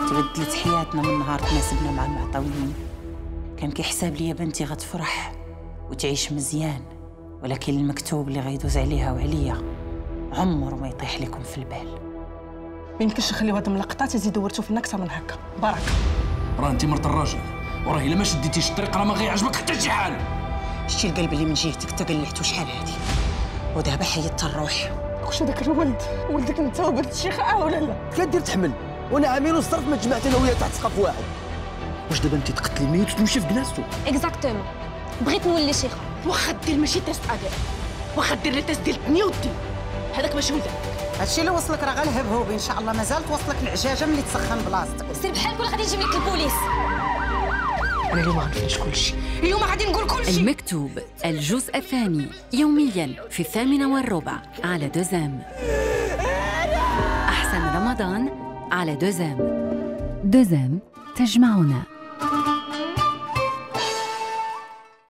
تبدلت حياتنا من نهار تناسبنا مع المعطويين. كان كيحساب لي بنتي غتفرح وتعيش مزيان، ولكن المكتوب اللي غيدوز عليها وعليا عمره ما يطيح لكم في البال. ما يمكنش نخليو هاد اللقطات يزيدوا ورثوا فينا اكثر من هكا. بركه راه انت مرت الراجل، وراه الا ما شديتيش الطريق راه ما غيعجبك حتى شي حال. شتي القلب اللي من جهتك تقلعتو شحال هادي، ودابا حيدت الروح. واش هذاك الولد ولدك انت وبنت الشيخ ولا لا؟ كدير تحمل وانا عامل وصرف ما تجمعت انا وياه تحت سقف واحد. واش دابا انت تقتلي ميت وتمشي في كناستو؟ اكزاكتومون. بغيت نولي شيخه. واخا دير ماشي تيست اداء، واخا دير لي تيست ديال الدنيا والدين، هذاك ماشي ولدك. هادشي اللي وصلك راه غير الهبهوب، ان شاء الله مازال توصلك العجاجه ملي تسخن بلاصتك. سير بحالك ولا غادي نجيب لك البوليس. انا اليوم غنفرش كلشي، اليوم غادي نقول كلشي. المكتوب الجزء الثاني يوميا في 8:15 على دوزام. أحسن رمضان على دوزام. دوزام تجمعنا.